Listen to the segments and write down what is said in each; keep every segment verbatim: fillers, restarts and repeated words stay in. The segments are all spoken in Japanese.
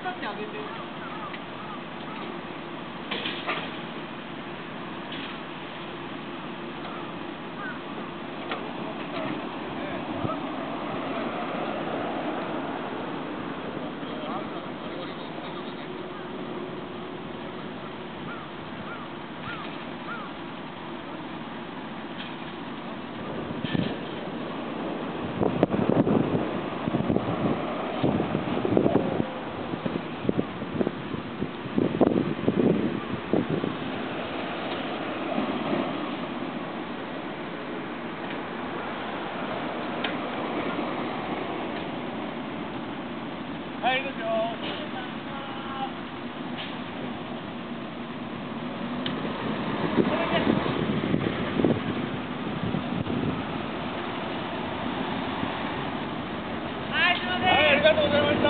タッチ上げて。はい、いいですよ。はい、すみません。はい、ありがとうございました。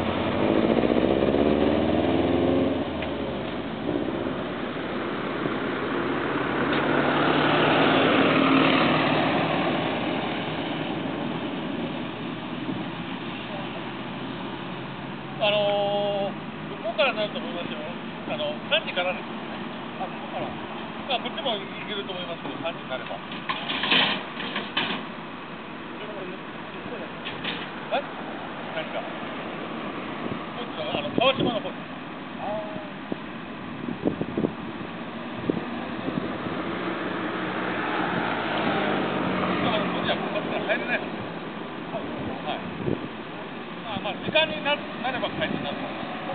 あのー、向こうからなると思いますよ。あの、さんじからですね。あ、ここから。まあ、こっちも行けると思いますけど、さんじになれば。え？何か。こっちの、あの、川島の方です。ああ。あの、こっちは、こっちから入れないはずです。はい。まあまあ、時間にななれば帰りになると思います。